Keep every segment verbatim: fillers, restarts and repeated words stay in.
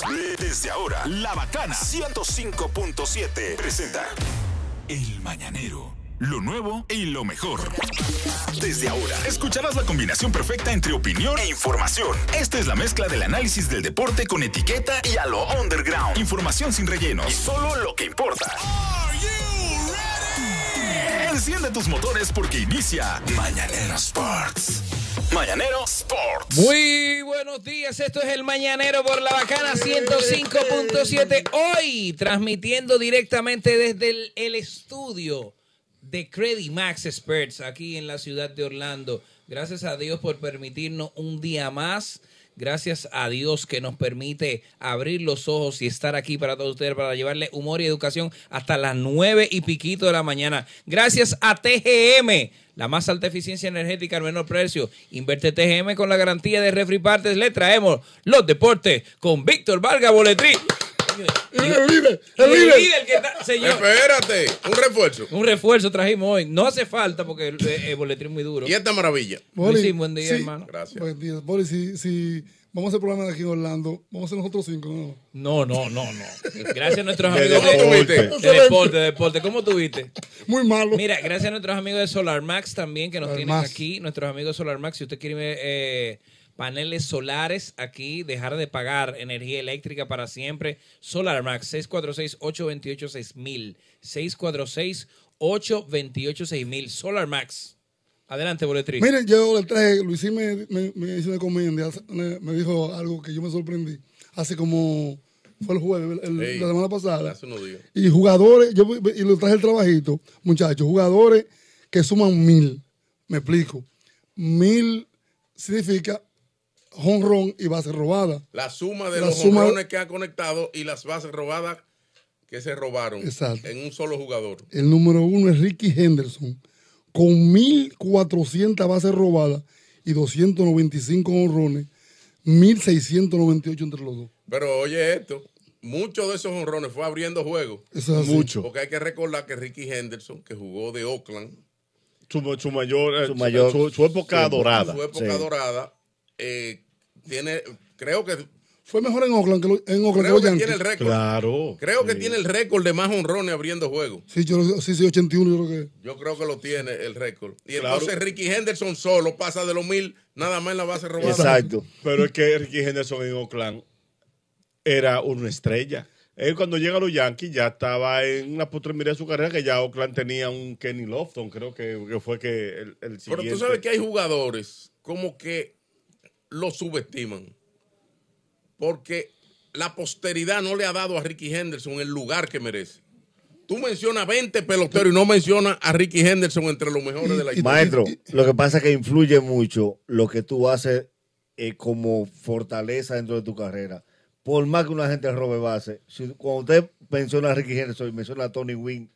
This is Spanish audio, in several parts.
Desde ahora, La Bacana ciento cinco punto siete presenta El Mañanero. Lo nuevo y lo mejor. Desde ahora, escucharás la combinación perfecta entre opinión e información. Esta es la mezcla del análisis del deporte con etiqueta y a lo underground. Información sin relleno y solo lo que importa. Enciende tus motores porque inicia Mañanero Sports. Mañanero Sports. Muy buenos días, esto es el Mañanero por La Bacana ciento cinco punto siete. Hoy transmitiendo directamente desde el, el estudio de Credit Max Experts aquí en la ciudad de Orlando. Gracias a Dios por permitirnos un día más. Gracias a Dios que nos permite abrir los ojos y estar aquí para todos ustedes, para llevarle humor y educación hasta las nueve y piquito de la mañana. Gracias a T G M, la más alta eficiencia energética al menor precio. Invierte T G M con la garantía de Refri Partes. Le traemos los deportes con Víctor Vargas Boletrí. El líder, el el líder líder. que está, señor. Espérate, un refuerzo. Un refuerzo trajimos hoy. No hace falta porque el, el boletín es muy duro. Y esta maravilla. Boli, Sí, buen día, sí, hermano. Gracias. Buen día. Boli, si, si vamos a hacer programa de aquí en Orlando, vamos a ser nosotros cinco, ¿no? No, no, no, no. Gracias a nuestros De amigos de, deporte. de deporte, de deporte. ¿Cómo tuviste? Muy malo. Mira, gracias a nuestros amigos de Solar Max también que nos Solar tienen Max. aquí. Nuestros amigos de Solar Max, si usted quiere ver eh, paneles solares aquí, dejar de pagar energía eléctrica para siempre. Solar Max, seis cuatro seis, ocho dos ocho, seis mil. seis cuatro seis, ocho dos ocho, seis mil. Solar Max. Adelante, Boletrí. Miren, yo le traje, Luisín me, me, me hizo una encomienda, me, me dijo algo que yo me sorprendí. Hace como, fue el jueves, el, Ey, la semana pasada. hace unos días. Y jugadores, yo y le traje el trabajito, muchachos, jugadores que suman mil. Me explico. Mil significa jonrón y base robada. La suma de La los suma- honrones que ha conectado y las bases robadas que se robaron Exacto. en un solo jugador. El número uno es Ricky Henderson, con mil cuatrocientas bases robadas y doscientos noventa y cinco honrones, mil seiscientos noventa y ocho entre los dos. Pero oye esto, muchos de esos honrones fue abriendo juegos. Eso es así. Mucho. Porque hay que recordar que Ricky Henderson, que jugó de Oakland, Su, su mayor, eh, Su mayor- su, su época sí, dorada. en su época Sí. dorada, eh, tiene, creo que, Fue mejor en Oakland que, lo- en Oakland que creo los que Yankees. tiene el récord. Claro. Creo que Sí. tiene el récord de más honrones abriendo juegos. Sí, yo, lo- sí, sí, ochenta y uno yo creo que. Yo creo que lo tiene el récord. Y Claro. entonces Ricky Henderson solo pasa de los mil, nada más en la base robada. Exacto. Pero es que Ricky Henderson en Oakland era una estrella. Él cuando llega a los Yankees ya estaba en una postremidad de su carrera, que ya Oakland tenía un Kenny Lofton, creo que, que fue que el, el siguiente. Pero tú sabes que hay jugadores como que lo subestiman. Porque la posteridad no le ha dado a Ricky Henderson el lugar que merece. Tú mencionas veinte peloteros y no mencionas a Ricky Henderson entre los mejores de la Y- historia. Maestro, lo que pasa es que influye mucho lo que tú haces eh, como fortaleza dentro de tu carrera. Por más que una gente robe base, si, cuando usted menciona a Ricky Henderson y menciona a Tony Gwynn,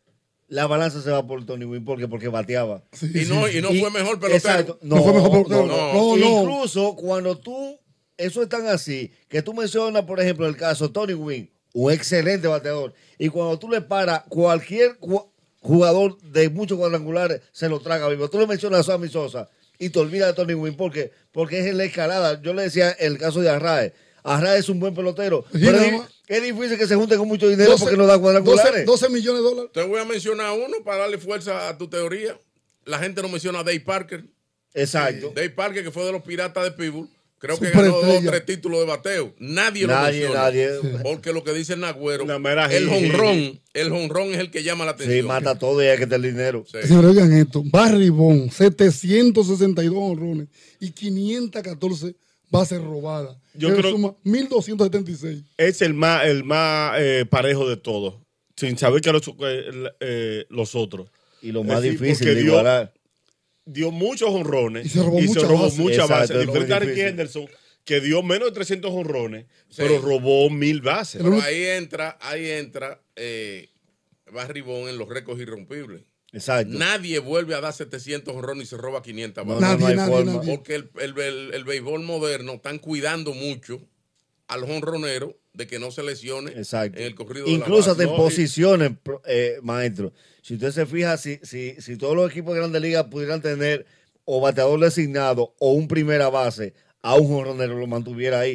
la balanza se va por Tony Gwynn. ¿Por qué? Porque bateaba. Sí, Y sí, no, sí. y no Y- fue mejor pelotero. Exacto. No fue mejor pelotero. no, No, no. Incluso cuando tú, eso es tan así, que tú mencionas, por ejemplo, el caso de Tony Gwynn, un excelente bateador, y cuando tú le paras, cualquier cu- jugador de muchos cuadrangulares se lo traga vivo. Tú le mencionas a Sammy Sosa y te olvidas de Tony Gwynn. ¿Por qué? Porque es en la escalada. Yo le decía el caso de Arrae. Arrae es un buen pelotero, Sí, pero nada es, más. es difícil que se junte con mucho dinero doce porque no da cuadrangulares. doce millones de dólares. Te voy a mencionar uno para darle fuerza a tu teoría. La gente no menciona a Dave Parker. Exacto. Dave Parker, que fue de los Piratas de Pittsburgh. Creo que Superestrella. ganó dos o tres títulos de bateo. Nadie, Nadie, lo menciona. nadie. Porque lo que dice el Nagüero, Una mera el jiji. jonrón, el jonrón es el que llama la Sí, atención. mata todo y hay que tener dinero. Sí. Señores, oigan esto. Barry Bonds, setecientos sesenta y dos honrones y quinientas catorce bases robadas. Yo Eso creo- suma mil doscientos setenta y seis. Es el más, el más eh, parejo de todos, sin saber que los, eh, eh, los otros. Y lo más Es decir, difícil porque de dio- igualar. Dio muchos honrones Y se robó mucha base. muchas Exacto, bases. es muy Diferente a Ricky difícil. Henderson, que dio menos de trescientos honrones, Sí. pero robó mil bases. Pero ahí entra, ahí entra eh, Barry Bonds en los récords irrompibles. Exacto. Nadie vuelve a dar setecientos honrones y se roba quinientas No, bases. no, Nadie, no hay nadie, forma. nadie. Porque el, el, el- el béisbol moderno están cuidando mucho al jonronero de que no se lesione Exacto. en el corrido Incluso de hasta la base. en posiciones, pro- eh, maestro. Si usted se fija, si, si, si todos los equipos de Grandes Ligas pudieran tener o bateador designado o un primera base, a un jonronero lo mantuviera ahí.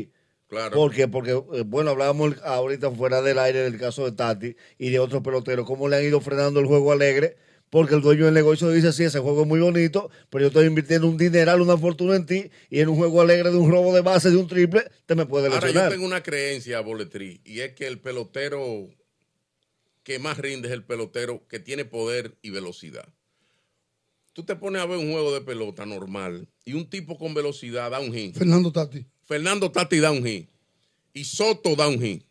Claro. ¿Por qué? Porque, eh, bueno, hablábamos ahorita fuera del aire del caso de Tati y de otros peloteros, cómo le han ido frenando el juego alegre, porque el dueño del negocio dice, sí, ese juego es muy bonito, pero yo estoy invirtiendo un dineral, una fortuna en ti, y en un juego alegre de un robo de base, de un triple, te me puede Ahora lesionar. yo tengo una creencia, Boletrí, y es que el pelotero que más rinde es el pelotero que tiene poder y velocidad. Tú te pones a ver un juego de pelota normal y un tipo con velocidad da un hit. Fernando Tati. Fernando Tati da un hit. Y Soto da un hit.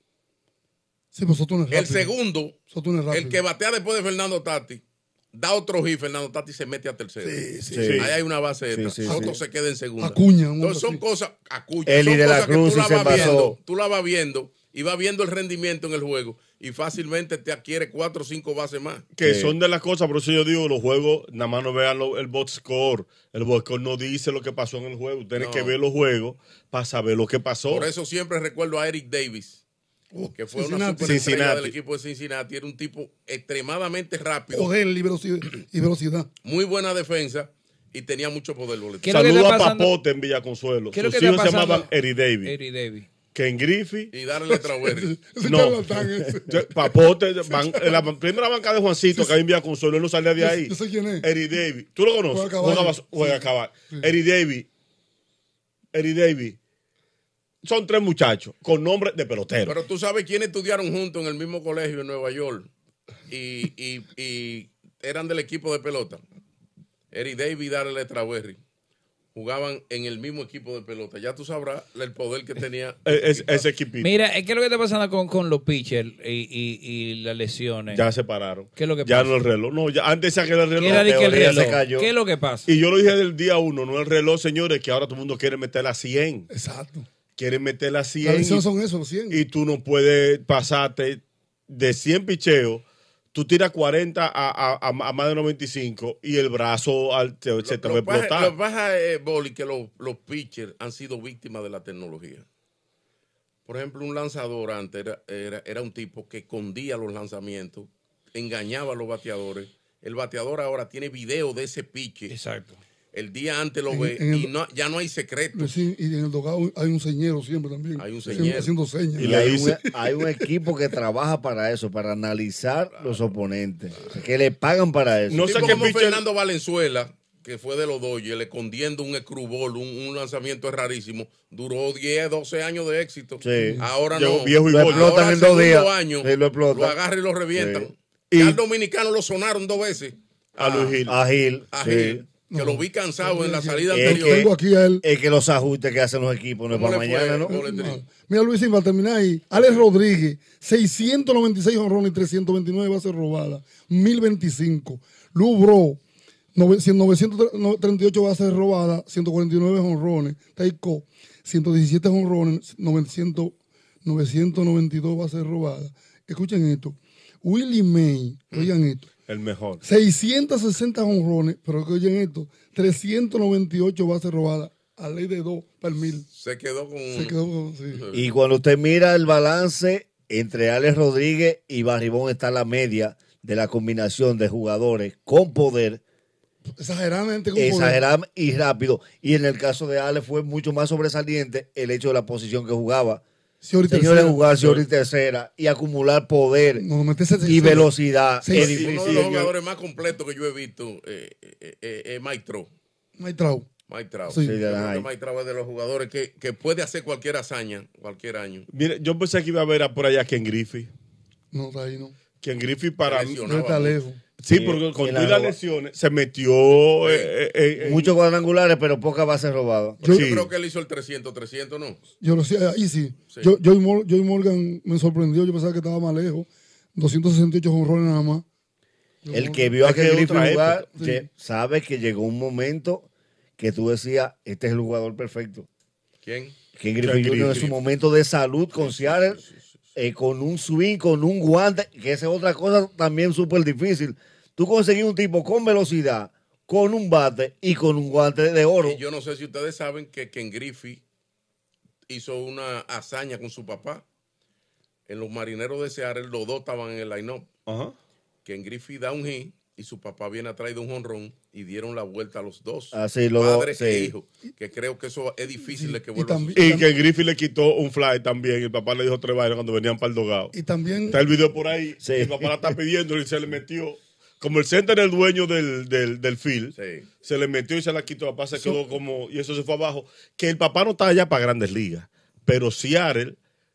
Sí, pues Soto no es rápido. El segundo, Soto no es rápido. el que batea después de Fernando Tati, da otro hit, Fernando Tati se mete a tercero. Sí, sí, Sí. Ahí hay una base extra. Sí, sí, Soto sí. se queda en segunda. Acuña, un Entonces son hombre cosas, Acuña, Eli son de la cosas que Cruz tú y la se vas pasó. viendo, tú la vas viendo y vas viendo el rendimiento en el juego y fácilmente te adquiere cuatro o cinco bases más. Que Sí. son de las cosas, por eso yo digo, los juegos, nada más no vean lo- el box score. El box score no dice lo que pasó en el juego. Tienen No. que ver los juegos para saber lo que pasó. Por eso siempre recuerdo a Eric Davis, que fue una Cincinnati. superestrella Cincinnati. del equipo de Cincinnati. Era un tipo extremadamente rápido, Poder y velocidad. Y velocidad. muy buena defensa y tenía mucho poder. Boletín. ¿Qué es lo que Saludo está a pasando? Papote en Villa Consuelo. ¿Qué es lo Sus que está hijos se pasando? llamaban Eddie Davis. Eddie Davis. Ken Griffey. Y darle letra verde. Ese No. charlatán ese. Yo- Papote, ban- en la primera banca de Juancito, que hay en Villa Consuelo, él no salía de Yo- ahí. yo sé quién es. Eddie Davis. ¿Tú lo conoces? Juega caballo. Juega, bas- juega a caballo. Eddie Davis. Eddie Davis. Son tres muchachos con nombre de pelotero. Pero tú sabes quiénes estudiaron juntos en el mismo colegio en Nueva York y, y, y eran del equipo de pelota. Eric Davis y Darrell Strawberry jugaban en el mismo equipo de pelota. Ya tú sabrás el poder que tenía. E- es- ese equipito. Mira, es que lo que está pasando con, con los pitchers y, y, y las lesiones. Ya se pararon. ¿Qué es lo que ya pasa? no el reloj. No, ya antes se quedó el ¿Qué reloj. era de que el teoría se reloj? cayó. ¿Qué es lo que pasa? Y yo lo dije del día uno, no el reloj, señores, que ahora todo el mundo quiere meter a cien. Exacto. Quieren meter a Las cien. lesiones Y, son eso, los cien. y tú no puedes pasarte de cien picheos. Tú tiras cuarenta a, a, a, a más de noventa y cinco y el brazo al, te- se te va a Lo que pasa- explotar. lo que pasa, eh, Boli, que los, los pitchers han sido víctimas de la tecnología. Por ejemplo, un lanzador antes era, era, era un tipo que escondía los lanzamientos, engañaba a los bateadores. El bateador ahora tiene video de ese pitcher. Exacto. El día antes lo En- ve en el- y no, ya no hay secreto. Pues sí, y en el dogado hay un señero siempre también. Hay un Siempre señero. haciendo señas. Y Y le hay un, dice- hay un equipo que trabaja para eso, para analizar los oponentes, que le pagan para eso. No Un sé tipo qué como pitcher- Fernando Valenzuela, que fue de los Dodgers, escondiendo un screwball, un, un lanzamiento es rarísimo, duró diez, doce años de éxito. Sí. Ahora Llegó no. viejo y Lo gordo. explotan Ahora en dos segundo días. año, Sí, lo explotan. agarran y lo revientan. Sí. Y Y- al dominicano lo sonaron dos veces. A Luis Gil. A Gil. A sí. Gil, que lo vi cansado en la salida Es anterior. que- Tengo aquí a él. Es que los ajustes que hacen los equipos no es ¿Cómo para le fue, mañana, ¿no? Boletrín? No. Mira, Luis, para terminar ahí, Alex Rodríguez, seiscientos noventa y seis honrones y trescientos veintinueve bases robadas, mil veinticinco. Lubro, novecientos treinta y ocho bases robadas, ciento cuarenta y nueve honrones. Taiko, ciento diecisiete honrones, novecientos, novecientos noventa y dos bases robadas. Escuchen esto. Willie May, oigan esto. El mejor. seiscientos sesenta honrones, pero que oyen esto, trescientos noventa y ocho bases robadas, a ley de dos para el mil. Se quedó con Se uno. quedó con- sí. Y cuando usted mira el balance entre Alex Rodríguez y Barribón está la media de la combinación de jugadores con poder, Exageradamente con poder. exagerado y rápido. Y en el caso de Alex fue mucho más sobresaliente el hecho de la posición que jugaba. Sí, ahorita Señores, tercera. jugar Señor y tercera y acumular poder No, meterse y tercera. velocidad Sí, es sí, Uno de difícil. los jugadores más completos que yo he visto eh, eh, eh, es Mike Trout. Mike Trout. Mike Trout. Sí. Yo Sí, creo ay. que Mike Trout es de los jugadores que, que puede hacer cualquier hazaña, cualquier año. Mire, yo pensé que iba a ver a por allá Ken Griffey. No, está ahí, no. Ken Griffey para mí. Lesionado. No está lejos. Sí, Sí, porque con y todas la- las lesiones se metió. eh, eh, eh, Muchos cuadrangulares, pero pocas bases robadas. Pero yo Sí. creo que él hizo el trescientos, trescientos, ¿no? Yo lo sé, ahí sí. Sí. Yo, Joey, Mor- Joey Morgan me sorprendió, yo pensaba que estaba más lejos. doscientos sesenta y ocho honrones nada más. El que vio a Es que Ken es Griffey otra jugar, época, que sí. sabe que llegó un momento que tú decías, este es el jugador perfecto. ¿Quién? Ken Griffey junior en Griffey. su momento de salud con Seattle, eh, con un swing, con un guante, que esa es otra cosa también súper difícil. Tú conseguir un tipo con velocidad, con un bate y con un guante de oro. Y yo no sé si ustedes saben que Ken Griffey hizo una hazaña con su papá. En los marineros de Seattle, los dos estaban en el line-up. Ajá. Ken Griffey da un hit y su papá viene a traer un jonrón y dieron la vuelta a los dos, Así, los padre dos, e sí. hijo, que creo que eso es difícil Sí, de que y vuelva a también- suceder. Y que Griffith le quitó un fly también. Y el papá le dijo tres vainas cuando venían para el dogado. Y también, Está el video por ahí. Sí. Y el papá la está pidiendo y se le metió. Como el center es el dueño del, del, del field, Sí. se le metió y se la quitó. El papá se quedó como. Y eso se fue abajo. Que el papá no está allá para grandes ligas. Pero Seattle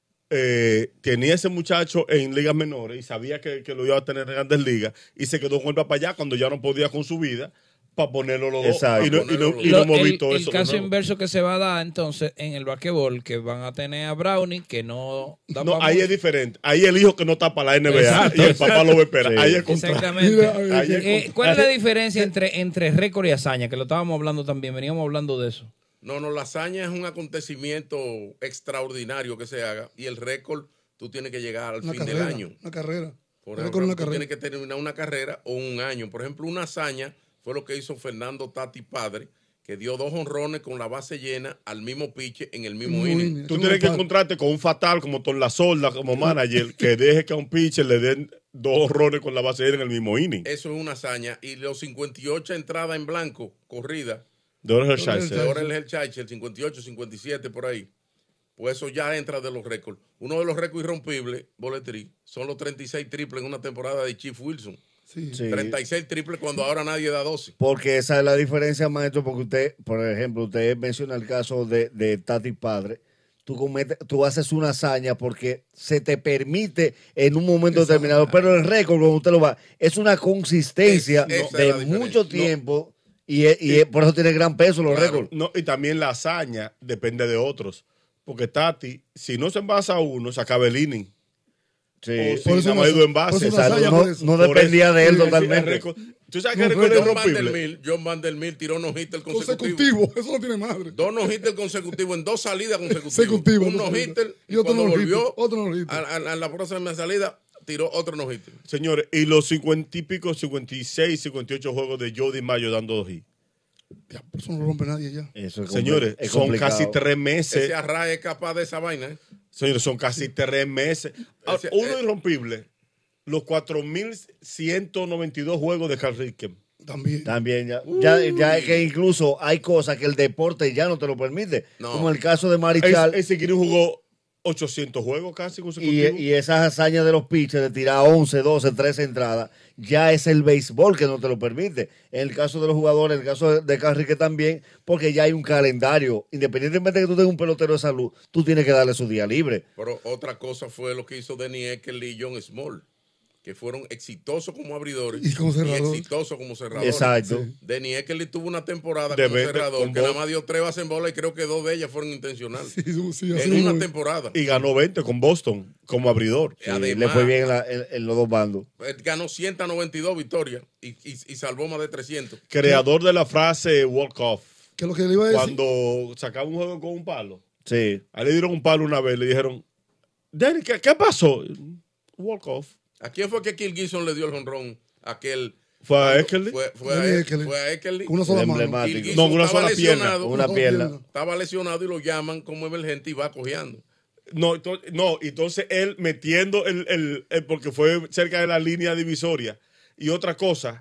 eh, tenía ese muchacho en ligas menores y sabía que, que lo iba a tener en grandes ligas. Y se quedó con el papá allá cuando ya no podía con su vida para ponerlo los dos. Exacto. Y no, y no, y Lo- no hemos el, visto el eso. de caso nuevo. inverso que se va a dar entonces en el basquetbol, que van a tener a Brownie, que no da No, pa' ahí mucho. es diferente. Ahí el hijo que no está para la N B A Exacto, y el papá lo va a esperar. Sí. Ahí es contrario. Exactamente. Mira, Ahí es Eh, ¿Cuál es la diferencia entre, entre récord y hazaña? Que lo estábamos hablando también, veníamos hablando de eso. No, no, la hazaña es un acontecimiento extraordinario que se haga y el récord tú tienes que llegar al una fin carrera, del año. una carrera. Por Récord ejemplo, una tú carrera. tienes que terminar una carrera o un año. Por ejemplo, una hazaña fue lo que hizo Fernando Tati Padre, que dio dos honrones con la base llena al mismo piche en el mismo Mismo inning. inning. Tú Eso tienes no que pasa. encontrarte con un fatal como Torla Solda, como manager, que deje que a un pitcher le den dos horrores con la base en el mismo inning. Eso es una hazaña. Y los cincuenta y ocho entradas en blanco, corrida, De Orel Orel Hershiser. de Orel Hershiser, el cincuenta y ocho, cincuenta y siete por ahí, pues eso ya entra de los récords. Uno de los récords irrompibles, Boletrí, son los treinta y seis triples en una temporada de Chief Wilson. Sí. Sí. treinta y seis triples cuando ahora nadie da doce. Porque esa es la diferencia, maestro, porque usted, por ejemplo, usted menciona el caso de, de Tati Padre. Tú, cometes, tú haces una hazaña porque se te permite en un momento Exacto. determinado, pero el récord, cuando usted lo va, es una consistencia Es- esa es de la diferencia. mucho No. tiempo y, es- y es- por eso tiene gran peso los Claro. récords. No, y también la hazaña depende de otros. Porque Tati, si no se envasa a uno, se acaba el inning. Sí. O si Por eso nada no más se- ido en base. por eso no Exacto, hazaña no, por eso. no Por dependía eso. de él Sí, sí, totalmente. el récord. ¿Tú sabes que No, el récord es John irrompible? Vandermill, John Vandermill tiró no hitter consecutivo. Consecutivo, eso no tiene madre. Dos no hitter consecutivos en dos salidas consecutivas. Consecutivo, Un dos no salidas. hitter Y y otro cuando no-hitter, volvió otro no-hitter. a, a- a la próxima salida tiró otro no hitter. Señores, y los cincuenta y pico, cincuenta y seis, cincuenta y ocho juegos de Jody Mayo dando dos hits. Ya, por eso no lo rompe nadie ya. Eso es Señores, compli- es son complicado. casi tres meses. Ese Arrae es capaz de esa vaina. ¿eh? Señores, son casi tres meses. Ah, Ese- Uno eh, irrompible. Los cuatro mil ciento noventa y dos juegos de Carl Ripken. También. También, ya, ya, ya es que incluso hay cosas que el deporte ya no te lo permite. No. Como el caso de Marichal. Ese ese Green jugó ochocientos juegos casi Y, consecutivos. y esas hazañas de los pitchers de tirar once, doce, trece entradas, ya es el béisbol que no te lo permite. En el caso de los jugadores, en el caso de, de Carrique también, porque ya hay un calendario. Independientemente de que tú tengas un pelotero de salud, tú tienes que darle su día libre. Pero otra cosa fue lo que hizo Denny Eckersley y John Small, que fueron exitosos como abridores Y como cerrador. exitosos como cerradores. Exacto. Sí. Denny Eckersley tuvo una temporada De como veinte, cerrador con que Bo- nada más dio tres bases en bola y creo que dos de ellas fueron intencionales. Sí, sí, sí, así en mismo una es. temporada. Y ganó veinte con Boston como abridor. Sí, Además, le fue bien en, la- en- en los dos bandos. él ganó ciento noventa y dos victorias y, y- y salvó más de trescientos. Creador de la frase walk off. Que lo que le iba a decir. Cuando sacaba un juego con un palo. Sí. A él le dieron un palo una vez. Le dijeron, Danny, ¿qué, qué pasó? Walk off. ¿A quién fue que Kill Gibson le dio el jonrón? Aquel. Fue a Eckersley. Fue, fue, Denny a, Eckersley. fue a Eckersley. Con una sola El mano. emblemático. Kill Gibson No, con una estaba sola pierna. lesionado, Con una sola pierna. Estaba lesionado y lo llaman como emergente y va cojeando. No, ento- no, entonces él metiendo el, el- el- porque fue cerca de la línea divisoria. Y otra cosa,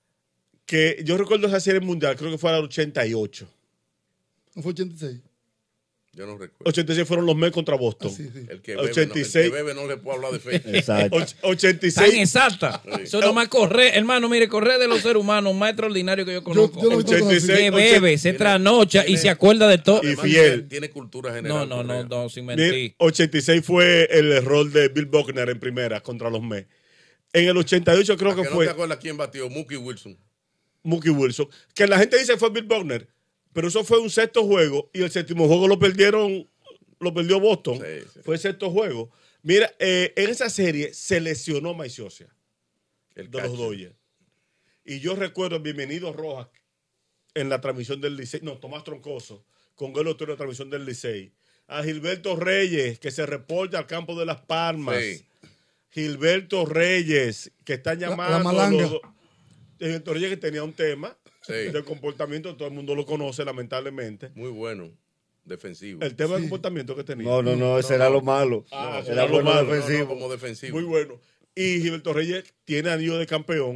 que yo recuerdo esa serie mundial, creo que fue al ochenta y ocho. No fue ochenta y seis. Yo no recuerdo. ochenta y seis fueron los Mets contra Boston. Ah, sí, sí. El que, bebe, ochenta y no, el seis. que bebe no le puedo hablar de fecha. Exacto. Och- ochenta y Tan seis. exacta. Eso nomás correr, hermano, mire, correr de los seres humanos, más extraordinario que yo conozco. yo no he visto ochenta y cosas seis, así. que bebe, se trasnocha y tiene- se acuerda de todo. Y Además, fiel. Tiene, tiene cultura general. No, no, no, Correa. no, sin Mira, mentir. ochenta y seis fue el error de Bill Buckner en primera contra los Mets. En el ochenta y ocho creo ¿A que que no fue te acuerdas quién batió? Mookie Wilson. Mookie Wilson. Que la gente dice fue Bill Buckner, pero eso fue un sexto juego y el séptimo juego lo perdieron, lo perdió Boston. Sí, sí. Fue el sexto juego. Mira, eh, en esa serie se lesionó Mike Scioscia El de los catcher. Dodgers. Y yo recuerdo Bienvenido Rojas en la transmisión del Licey, no, Tomás Troncoso, con Gelo Otero en la transmisión del Licey. A Gilberto Reyes, que se reporta al campo de Las Palmas. Sí. Gilberto Reyes, que están La- llamando. la malanga. los- Gilberto Reyes que tenía un tema Sí. de comportamiento, todo el mundo lo conoce, lamentablemente. Muy bueno. Defensivo. El tema de Sí. comportamiento que tenía. No, no, no, ese era lo malo. Ah, era era lo bueno malo. No, no, defensivo. como defensivo. Muy bueno. Y Gilberto Reyes tiene anillo de campeón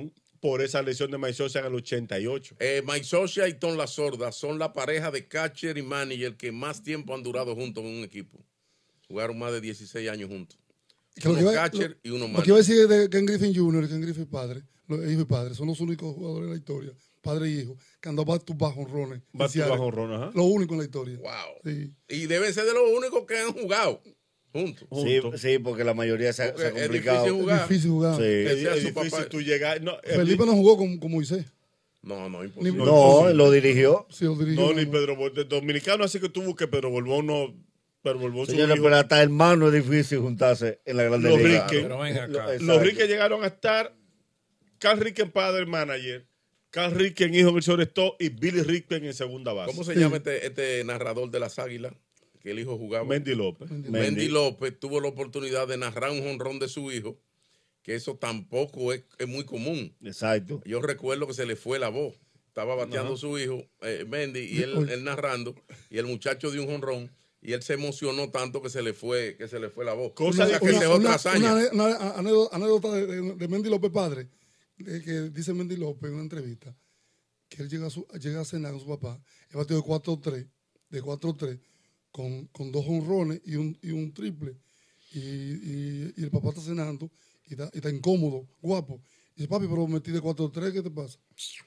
por esa lesión de Mike Sosa en el ochenta y ocho. Eh, Mike Sosa y Tom La Sorda son la pareja de catcher y manager que más tiempo han durado juntos en un equipo. Jugaron más de dieciséis años juntos. Que lo uno que iba- catcher lo- y uno Lo que manager. iba a decir de Ken Griffin junior y Ken Griffin padre, los hijo y padre, son los únicos jugadores de la historia, padre y hijo, que han dado back to back honrones. Back to Seattle. back honrones, ajá. Lo único en la historia. Wow. Sí. Y deben ser de los únicos que han jugado juntos. Sí, Juntos. sí, porque la mayoría se, ha- Porque se ha es complicado. difícil jugar. Es difícil jugar. Sí. Es, Que sea es su difícil papá. tú llegar. No, es- Felipe no jugó con, con Moisés. No, no, imposible. Ni- No, lo dirigió. Sí, lo dirigió. no, ni no. Pedro Bol- de dominicano, así que tuvo que Pedro Borbón no. Pedro Borbón su Señores, hijo. pero hasta hermano es difícil juntarse en la Grande Los Liga. Rickens. Pero ven acá. Lo- Los exacto. Rickens llegaron a estar Carl Rickens padre manager, Carl Rickens hijo en el shortstop y Billy Rickens en segunda base. ¿Cómo se Sí. llama este, este narrador de las Águilas? Que el hijo jugaba. Mendy López. Mendy Mendy. López tuvo la oportunidad de narrar un jonrón de su hijo, que eso tampoco es, es muy común. Exacto. Yo recuerdo que se le fue la voz. Estaba bateando Ajá. su hijo, eh, Mendy, y él, Oye. él narrando, y el muchacho dio un jonrón, y él se emocionó tanto que se le fue, que se le fue la voz. Cosa o sea, de- que esa es otra una, hazaña. una ane- una anécdota, anécdota de, de, de Mendy López padre, de que dice Mendy López en una entrevista, que él llega a, su, llega a cenar con su papá, el batió de cuatro tres, de cuatro tres, con, con dos honrones y un, y un triple. Y, y, y el papá está cenando y está, y está incómodo, guapo. Y dice, papi, pero metí de cuatro tres, ¿qué te pasa?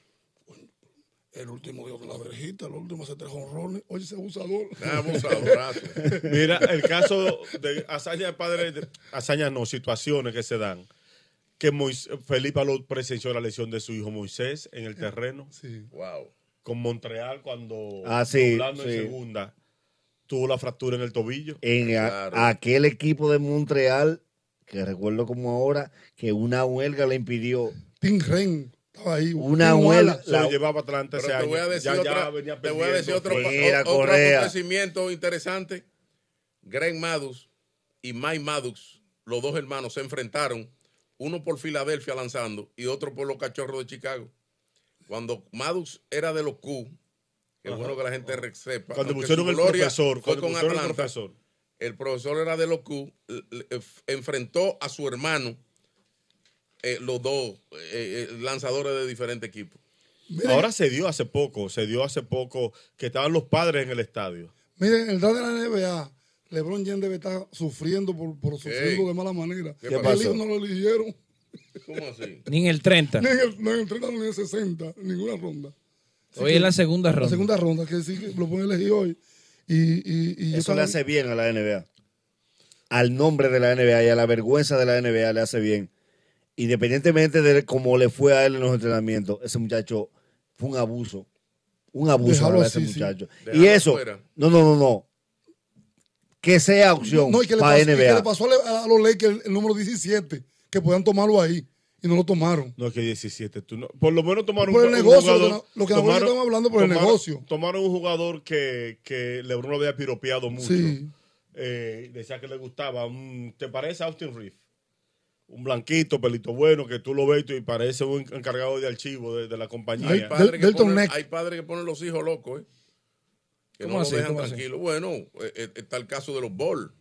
El último dio la verjita, el último hace tres honrones. Oye, ese abusador. Ah, abusadorazo. Mira, el caso de hazaña de padre, de- hazaña no, situaciones que se dan. Que Moisés, Felipe Alou presenció la lesión de su hijo Moisés en el terreno. Sí. Wow. Con Montreal cuando Ah, sí, doblando en sí. segunda tuvo la fractura en el tobillo. En a- Claro. aquel equipo de Montreal, que recuerdo como ahora, que una huelga le impidió. Tim Ren estaba ahí. Una Tim huelga. Wallace. Se La- lo llevaba Atlanta Pero ese te año. voy a decir, Ya- ya otra- venía te voy a decir otro, perdiendo. pa- Mira, o- otro Correa. acontecimiento interesante. Greg Maddux y Mike Maddux, los dos hermanos, se enfrentaron, uno por Filadelfia lanzando y otro por los Cachorros de Chicago. Cuando Maddux era de los Q, que es Ajá. bueno que la gente re- sepa. Cuando aunque pusieron su el gloria profesor, fue cuando con pusieron el Atlanta, profesor. el profesor era de los Q, l- l- f- enfrentó a su hermano, eh, los dos eh, eh, lanzadores de diferentes equipos. Miren, Ahora se dio hace poco, se dio hace poco que estaban los padres en el estadio. miren, el draft de la N B A, LeBron James debe estar sufriendo por, por sufriendo de mala manera. ¿Qué El pasó? hijo no lo eligieron. ¿Cómo así? Ni en el treinta. Ni en el, ni en el treinta ni en el sesenta, ninguna ronda. Así Hoy que es la segunda La ronda. segunda ronda, que sí que lo pueden elegir hoy. Y, y, y yo Eso le estaba- hace bien a la N B A. Al nombre de la N B A y a la vergüenza de la N B A le hace bien. Independientemente de cómo le fue a él en los entrenamientos, ese muchacho fue un abuso. Un abuso Déjalo para ese así, sí. muchacho. Y Déjalo eso, fuera. no, no, no, no. Que sea opción No, y que le para pasó, y que N B A. le pasó a, a los Lakers el, el número diecisiete, que podían tomarlo ahí. Y no lo tomaron. No es que diecisiete, tú no- por lo menos tomaron Por un, el un negocio, jugador. lo que- lo que ahora estamos hablando por el tomaron- negocio. Tomaron un jugador que, que LeBron lo había piropeado mucho. Sí. Eh, decía que le gustaba. un- ¿Te parece Austin Reeves? Un blanquito, pelito bueno, que tú lo ves y parece un encargado de archivo de, de la compañía. Ay, Hay padres, que Delton ponen, Neck. hay padres que ponen los hijos locos, ¿eh? Que ¿Cómo no así? los dejan ¿Cómo así? tranquilos. Bueno, eh, eh, está el caso de los Ball.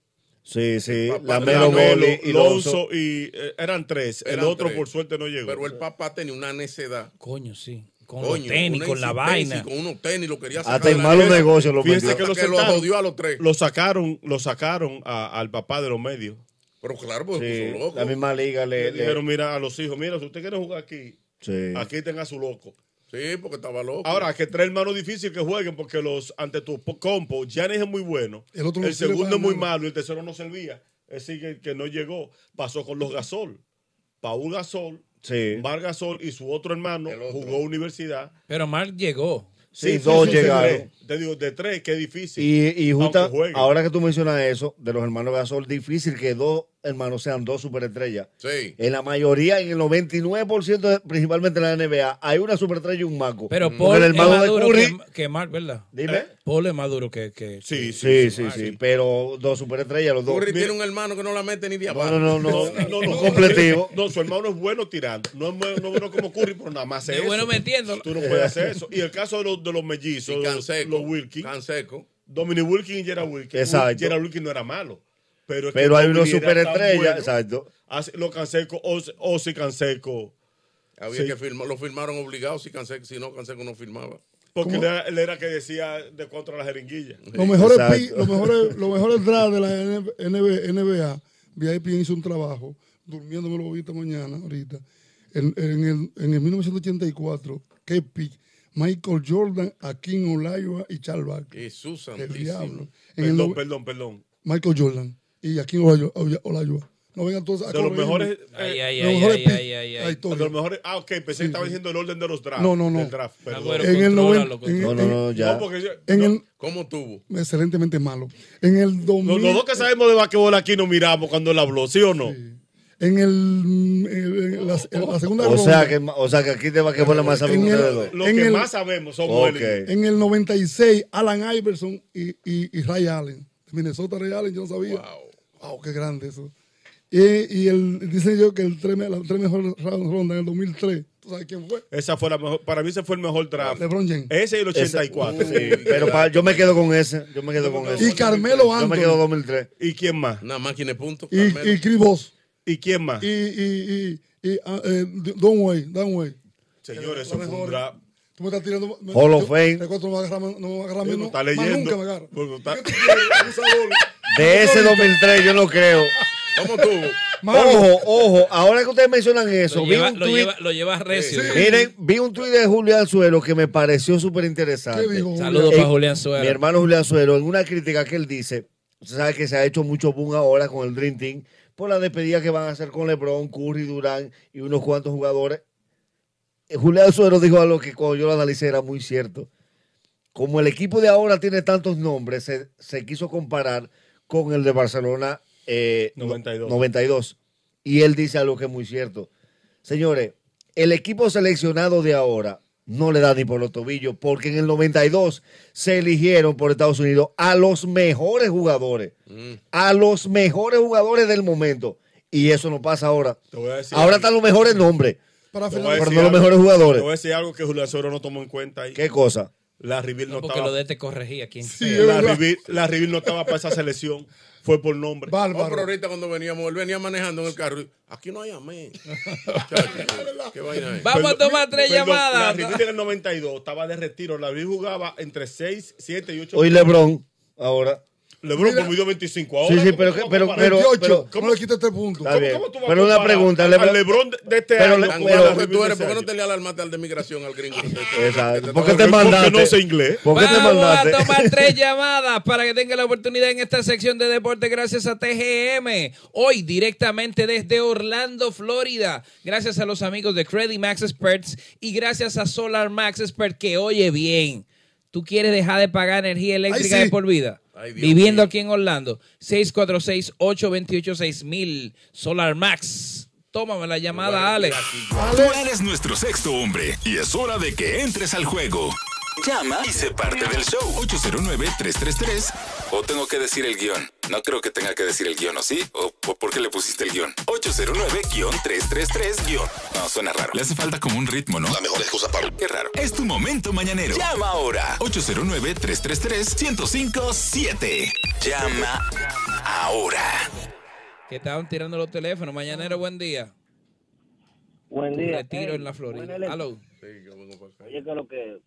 Sí, sí. papá La de Melo Manolo, Ball y- y Lonzo. Lonzo y eh, eran tres. el Eran otro, tres. por suerte, no llegó. Pero el papá tenía una necedad. Coño, sí. Con Coño, los tenis, una con la insistencia, vaina. Con unos tenis, lo quería sacar. Hasta en de la malos nevera, negocios lo Fíjense metió. que lo hasta que lo sentaron. jodió a los tres. Lo sacaron, lo sacaron a- al papá de los medios. Pero claro, pues Sí, puso loco. la misma liga le, Le le- dijeron, mira, a los hijos, mira, si usted quiere jugar aquí, sí. aquí tenga su loco. Sí, porque estaba loco. Ahora, que tres hermanos difíciles que jueguen porque los ante tu compo, Giannis es muy bueno, El el, otro no sirve segundo para es muy nada. malo y el tercero no servía. Es decir, que, que no llegó. Pasó con los Gasol. Paul Gasol, Sí. Mar Gasol y su otro hermano El otro. jugó universidad. Pero Mark llegó. Sí, dos de llegaron. tres. Te digo, de tres, qué difícil. Y, y justa, Aunque jueguen. ahora que tú mencionas eso, de los hermanos Gasol, difícil que dos hermanos sean dos superestrellas. Sí. En la mayoría, en el noventa y nueve por ciento, de- principalmente en la N B A, hay una superestrella y un maco. Pero Porque Paul el es hermano más de duro Curry, que, que Mark, ¿verdad? dime. Paul es más duro que... que Sí, Sí, sí, Mark, sí, pero dos superestrellas, los dos. Curry Mira- tiene un hermano que no la mete ni de abajo. No, no, no, No, no, no, no, completivo. No, su hermano es bueno tirando. No es bueno, no es bueno como Curry, pero nada más hace Es eso. bueno metiéndolo. Tú no puedes hacer eso. Y el caso de los, de los mellizos, Y los, Canseco. los Wilkins, Canseco. Dominic Wilkins y Gerald Wilkins. Exacto. Gerald Wilkins no era malo. Pero, es que Pero hay unos Dominic era tan superestrellas, bueno. exacto. Hace- Los Canseco, Ozzy Canseco, Había Sí. que firmar, lo firmaron obligado, si, Canseco, si no, Canseco no firmaba. Porque ¿Cómo? él era, él era que decía de contra la jeringuilla. Los mejores, Exacto. pi- los mejores, los mejores draft de la N B A, N B A, V I P hizo un trabajo, durmiendo me lo vi esta mañana, ahorita, en, en el, en el mil novecientos ochenta y cuatro, que pick, Michael Jordan, Akeem Olajuwon y Charles Barkley. Jesús El santísimo. diablo. En el Perdón, no- perdón, perdón. Michael Jordan y Akeem Olajuwon. Olajuwon. No vengan todos a De los corregirme. mejores. Ay, eh, ay, Los ay, mejores ay, picks ay, ay, de la ay. historia. de los mejores. Ah, ok, pensé que estaba diciendo el orden de los drafts. No, no, no. del draft, perdón. Agüero, En el contrólalo, noven- en- No, no, no, ya. No, porque yo- En no, el, ¿Cómo tuvo? excelentemente malo. En el dos mil, los, los dos que sabemos de basquetbol aquí nos miramos cuando él habló, ¿sí o no? en el, en en la, en la segunda O ronda, sea, que, o sea que aquí te va que la más saben En el- ustedes dos. Los En que el- más sabemos somos Ok. él y yo. en el noventa y seis, Alan Iverson y, y, y Ray Allen. De Minnesota, Ray Allen, yo no sabía. Wow. Wow, qué grande eso. Y, y el, dice yo que el tres, las tres mejores rondas en el dos mil tres. ¿Tú sabes quién fue? Esa fue la mejor. Para mí ese fue el mejor draft. LeBron James. Ese y el ochenta y cuatro. Sí, pero pa- yo me quedo con ese. Yo me quedo con ese. Y Carmelo Yo me quedo Anthony. dos mil tres. ¿Y quién más? Una máquina de puntos. Y, Carmelo. y Chris Bosh. ¿Y quién más? Y, y, y, y ah, eh, Don Way. Don Way. Señores, eso Lo fue un mejor. draft. Tú me estás tirando. me- Hall of yo- Fame. recuerdo, no me agarra, no me agarra a mí, Sí, no. está Más leyendo. nunca me agarra. Porque está- ¿Qué tú quieres, abusador? De ese dos mil tres yo no creo. ¿Cómo tuvo? Malo. Ojo, ojo, ahora que ustedes mencionan eso, Lo vi lleva, un lo, tweet, lleva, lo lleva recio. miren, vi un tuit de Julián Suero que me pareció súper interesante. ¿Qué dijo? Saludos Eh, para Julián Mi Suero. hermano Julián Suero, en una crítica que él dice, usted sabe que se ha hecho mucho boom ahora con el Dream Team por la despedida que van a hacer con LeBron, Curry, Durán y unos cuantos jugadores. Eh, Julián Suero dijo algo que cuando yo lo analicé era muy cierto. Como el equipo de ahora tiene tantos nombres, se, se quiso comparar con el de Barcelona eh, noventa y dos. noventa y dos. Y él dice algo que es muy cierto. Señores, el equipo seleccionado de ahora no le da ni por los tobillos, porque en el noventa y dos se eligieron por Estados Unidos a los mejores jugadores, Mm. a los mejores jugadores del momento. Y eso no pasa ahora. Te voy a decir Ahora algo. están los mejores nombres, Para Te voy a finalizar. pero decir no los algo. mejores Te jugadores. voy a decir algo que Julián Suero no tomó en cuenta ahí. ¿Qué cosa? La Rivil no, No, porque estaba. lo de te corregía quien Sí, sea. es La verdad. Rivil, la Rivil no estaba para esa selección. Fue por nombre. Oh, pero Bárbaro. ahorita cuando veníamos, él venía manejando en el carro. y, Aquí no hay amén. Muchacho, ¿qué vaina es? Vamos a tomar tres Perdón, llamadas. La Rivil en el noventa y dos estaba de retiro. La Rivil jugaba entre seis, siete y ocho. Hoy LeBron, ahora. LeBron Mira. promedió veinticinco ahora. Sí, sí, ¿cómo pero- tú vas a pero- comparar? pero- veintiocho. pero- no le quites tres puntos. Está bien. ¿Cómo tú vas a Pero una comparar pregunta, al LeBron- LeBron de, de este pero año le- con Tan la pero- guapo que Rivil tú de eres, ese ¿por qué no año? te le alarmaste al de migración al gringo? Exacto. ¿Por qué te Porque mandaste? no sé inglés. ¿Por qué te Vamos mandaste? a tomar tres llamadas para que tenga la oportunidad en esta sección de deporte gracias a T G M. Hoy directamente desde Orlando, Florida. Gracias a los amigos de Credit Max Experts y gracias a Solar Max Expert que oye bien. ¿Tú quieres dejar de pagar energía eléctrica Ay, sí. de por vida? Ay, Dios Viviendo mío. aquí en Orlando. seis cuatro seis, ocho dos ocho, seis mil. Solar Max. Tómame la llamada, Ale. Tú eres nuestro sexto hombre y es hora de que entres al juego. Llama y sé parte del show. ocho cero nueve, tres tres tres. O tengo que decir el guión. No creo que tenga que decir el guión, ¿o sí? ¿O por por qué le pusiste el guión? ocho cero nueve, tres tres tres, No, suena raro. Le hace falta como un ritmo, ¿no? La mejor excusa para... Qué raro. Es tu momento mañanero. Llama ahora. ocho cero nueve, tres tres tres, uno cero cinco siete. Llama ahora. Que estaban tirando los teléfonos. Mañanero, buen día. Buen día. Retiro Hey, en la Florida. buena ele- Aló. Sí, que vengo para acá. Oye, que lo que.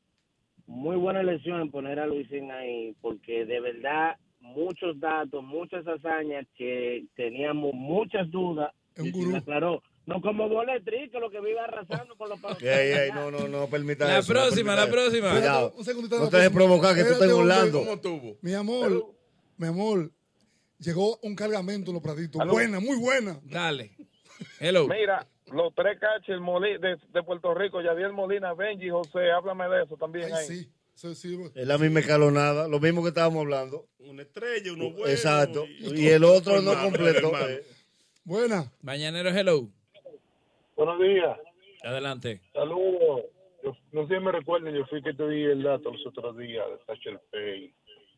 Muy buena elección en poner a Luisín ahí, porque de verdad, muchos datos, muchas hazañas que teníamos muchas dudas. Es un y gurú. se aclaró. No como Boletri, que lo que vive arrasando con los Ey, ey, no, no, no permita La eso. no próxima, permita la eso. próxima. Cuidado. Un segundito, No la te dejes próxima. provocar que tú estás en Espérate, hombre. Orlando. ¿Cómo tuvo? Mi amor, mi amor, llegó un cargamento en los Praditos. Buena, muy buena. Dale. Hello. Mira, los tres catchers Moli- de, de Puerto Rico, Yadiel Molina, Benji, José, háblame de eso también Ay, ahí. sí. Sí, sí. Es la misma escalonada, lo mismo que estábamos hablando. Una estrella, uno bueno. Exacto. y- Y el otro no Hermano, completó. hermano. Eh, Buena. Mañanero, hello. Buenos días, Adelante. saludos. Yo, no sé si me recuerden, yo fui que te di el dato los otros días de Satchel Pay,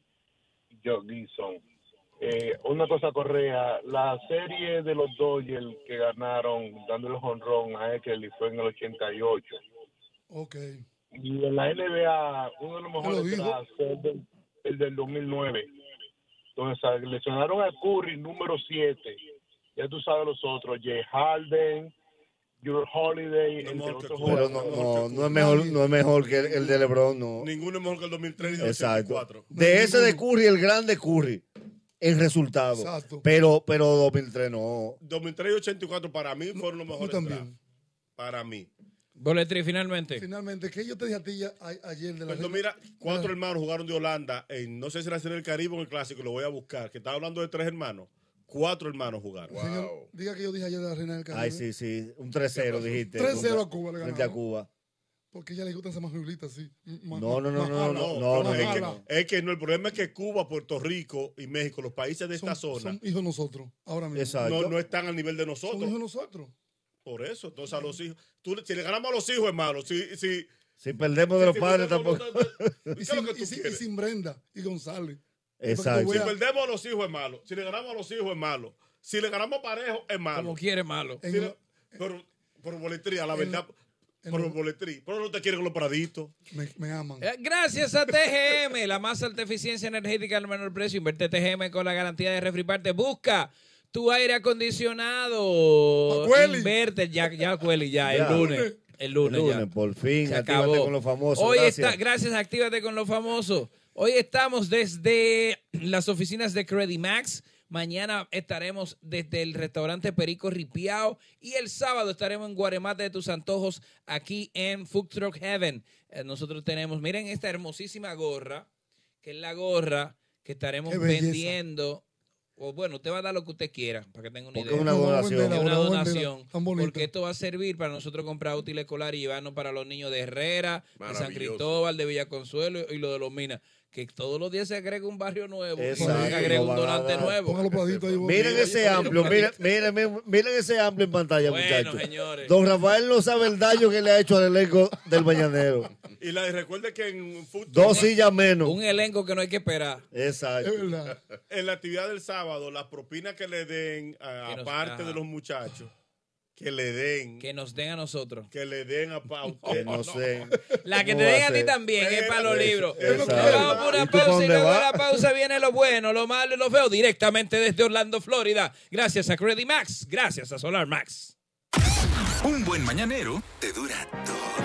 Joe Gibson. Eh, una cosa, Correa, la serie de los Dodgers que ganaron dándole jonrón a Ekelly fue en el ochenta y ocho. Ok. Y en la N B A, uno de los lo mejores dijo? drafts fue el del, el del dos mil nueve. Entonces, seleccionaron a Curry número siete. Ya tú sabes los otros, Jay Harden, Your Holiday, No, entre no, otros que- Pero jugadores. no, no, no es mejor, no es mejor que el, el de LeBron, no. Ninguno es mejor que el dos mil tres y el Exacto. ochenta y cuatro. De ese de Curry, el grande Curry, en resultado. Exacto. Pero, pero dos mil tres no. dos mil tres y ochenta y cuatro para mí fueron los mejores también. drafts. Para mí. Boletri, finalmente. Finalmente, ¿qué yo te dije a ti ya a- ayer de la Cuando gente? mira, cuatro hermanos jugaron de Holanda en, no sé si era en el Caribe o en el Clásico, lo voy a buscar, que estaba hablando de tres hermanos. Cuatro hermanos jugaron. Señor, diga que yo dije ayer de la Reina del Caribe. Ay, sí, sí. Un tres cero dijiste. tres cero a Cuba le Frente a ganamos. Cuba. Porque ella le gusta esa más jubilita así. No, no, no, no, no, No, no, no, es, no. que, es que no, el problema es que Cuba, Puerto Rico y México, los países de esta Son, zona, son hijos de nosotros, ahora mismo. Exacto. no, no están al nivel de Son hijos de nosotros. nosotros. Por eso, entonces a los hijos, tú, si le ganamos a los hijos es malo. Si, si, Si perdemos de los si padres perdemos- tampoco. ¿Qué Y es lo sin, que tú y sin- y quieres? sin Brenda y González. Exacto. Si perdemos a los hijos es malo. Si le ganamos a los hijos es malo. Si le ganamos a Parejo es malo. Como quiere, malo. En Si lo- le- pero, por boletría, la en verdad. en Por lo- boletría. Pero no te quieren con los praditos. Me, me aman. Eh, Gracias a T G M, la más alta eficiencia energética al menor precio. Invierte T G M con la garantía de refriparte. Busca tu aire acondicionado. Acueli. Inverte, ya, ya, Acueli, ya, Ya. el lunes. El lunes, El ya. lunes, por fin, Se actívate acabó. con los famosos. Hoy Gracias. está, gracias, actívate con los famosos. Hoy estamos desde las oficinas de Credit Max. Mañana estaremos desde el restaurante Perico Ripiao. Y el sábado estaremos en Guaremate de tus Antojos, aquí en Food Truck Heaven. Eh, nosotros tenemos, miren esta hermosísima gorra, que es la gorra que estaremos Qué belleza. vendiendo. O bueno, usted va a dar lo que usted quiera, para que tenga una Porque idea. es una Vamos a donación. venderla, Es una vamos a venderla. donación, Tan bonita. porque esto va a servir para nosotros comprar útiles escolares y llevarnos para los niños de Herrera, de San Maravilloso. Cristóbal, de Villaconsuelo y lo de los Minas, que todos los días se agrega un barrio nuevo, y Exacto, se agrega no un van a donante dar. nuevo. Póngalo pradito ahí. Miren vos. ese amplio, miren, miren, miren, miren ese amplio en pantalla, Bueno, muchachos. señores. Don Rafael no sabe el daño que le ha hecho al elenco del Mañanero. Y la, recuerde que en, Food Truck, Dos sillas menos. Un elenco que no hay que esperar. Exacto. Es verdad. en la actividad del sábado, las propinas que le den, a- Que nos- aparte ajá. de los muchachos, que le den, Que nos den a nosotros. que le den a, a usted. Que no sé. La que ¿Cómo te va den a a ti ser? también es para los Eso, libros. eso. Vamos por una ¿Y tú pa' pausa y dónde luego de vas? la pausa viene lo bueno, lo malo y lo feo directamente desde Orlando, Florida. Gracias a Credit Max, gracias a Solar Max. Un buen mañanero te dura todo